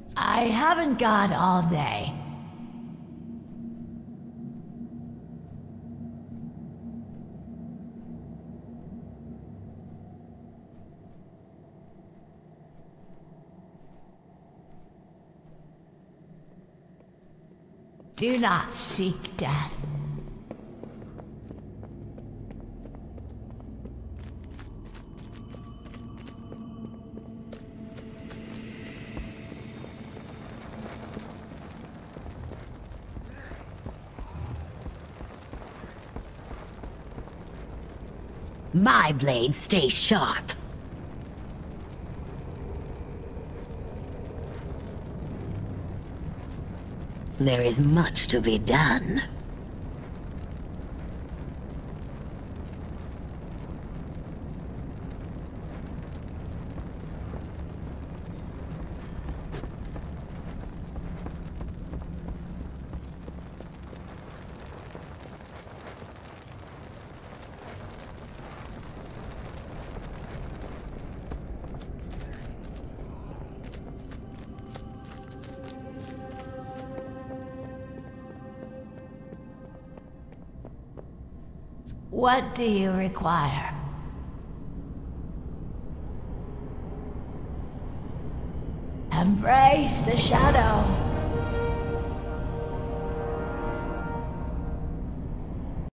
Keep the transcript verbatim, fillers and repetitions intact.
I haven't got all day. Do not seek death. My blades stay sharp. There is much to be done. What do you require? Embrace the shadow.